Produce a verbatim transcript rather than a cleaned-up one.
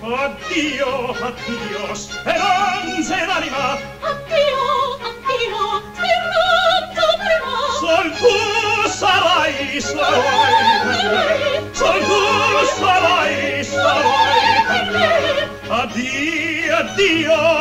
Addio, addio, speranze d'anima. Addio, addio, speranza d'anima. Sol tu sarai, sarai per me. Sol tu sarai, sarai per me. Addio, addio.